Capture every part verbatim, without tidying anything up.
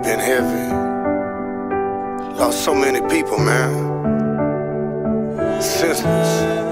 been heavy. Lost so many people, man. Senseless.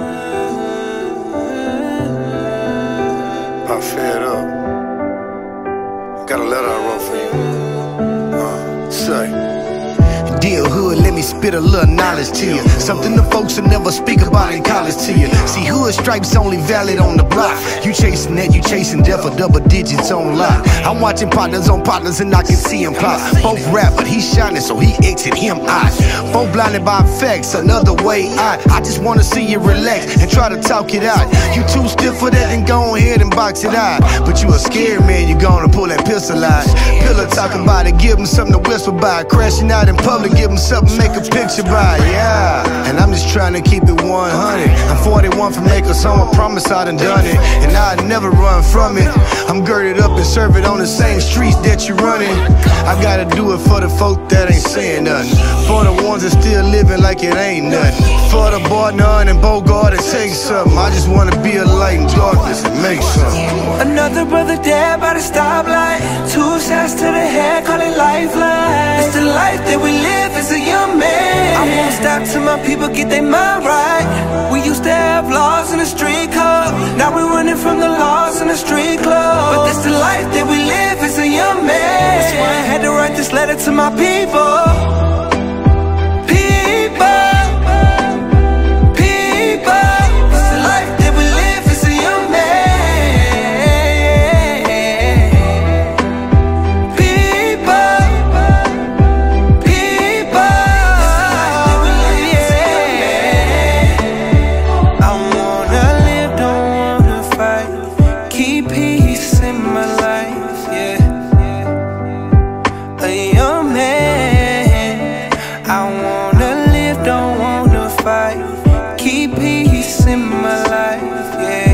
I'm fed up. Got a letter I wrote for you. Uh, say. Dear hood, let me spit a little knowledge to you. Something the folks will never speak about in college to you. See, hood stripes only valid on the block. You chasing that, you chasing death for double digits on lock. I'm watching partners on partners and I can see him plot. Both rap, but he's shining, so he exit him out. Both blinded by facts, another way out. I just wanna see you relax and try to talk it out. You too stiff for that, then go ahead and box it out. But you a scared man, you gonna pull that pistol out. Pillar talking about it, give him something to whisper by. Crashing out in public, give him something, make a picture by, yeah. And I'm just trying to keep it one hundred. I'm forty-one from Lakers, so I promise I done done it. And I'd never run from it. I'm girded up and serve it on the same streets that you running. I gotta do it for the folk that ain't saying nothing. For the ones that still living like it ain't nothing. For the Barnard and Bogart that take something. I just wanna be a light in darkness and make something. Another brother dead by the stoplight. Two shots to the head, call it lifeline. It's the life that we live as a young man. I won't stop till my people get their mind right. We used to have laws in the street code. Now we're running from the laws in the street club. But that's the life that we live as a young man. That's why I had to write this letter to my people. Keep peace in my life, yeah,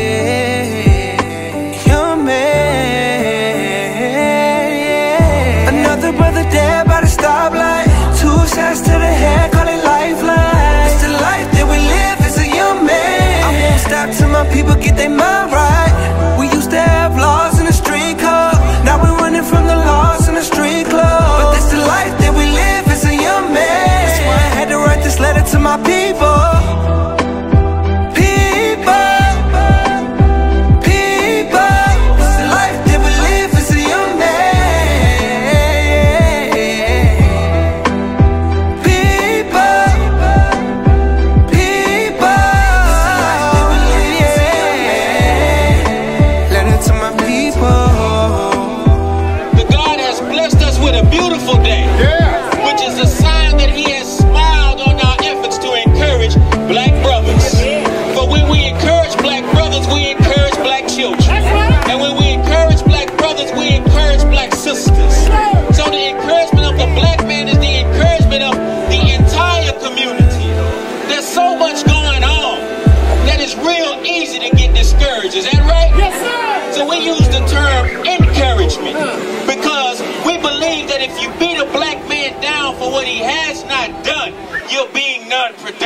yeah. Young man, yeah. Another brother dead by the stoplight. Two shots to the head, call it lifeline. It's the life that we live as a young man. I won't stop till my people get their mind right. We used to have laws in the street code. Now we're running from the laws in the street club. But that's the life that we live as a young man. That's why I had to write this letter to my people. Is that right? Yes, sir. So we use the term encouragement because we believe that if you beat a black man down for what he has not done, you're being non-protected.